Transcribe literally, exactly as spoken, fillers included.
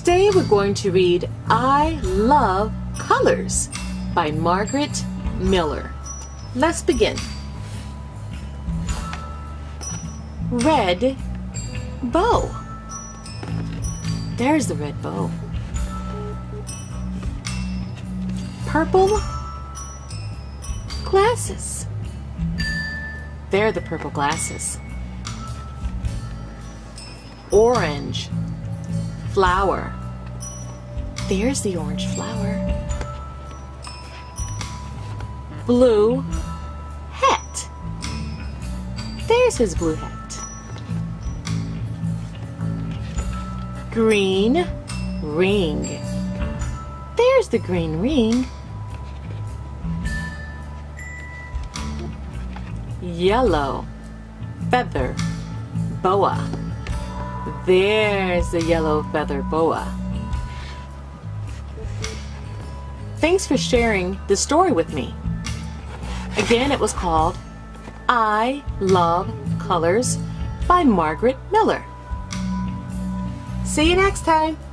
Today we're going to read I Love Colors by Margaret Miller. Let's begin. Red bow. There's the red bow. Purple glasses. There are the purple glasses. Orange flower. There's the orange flower. Blue hat. There's his blue hat. Green ring. There's the green ring. Yellow feather boa. There's the yellow feather boa. Thanks for sharing the story with me. Again, it was called I Love Colors by Margaret Miller. See you next time.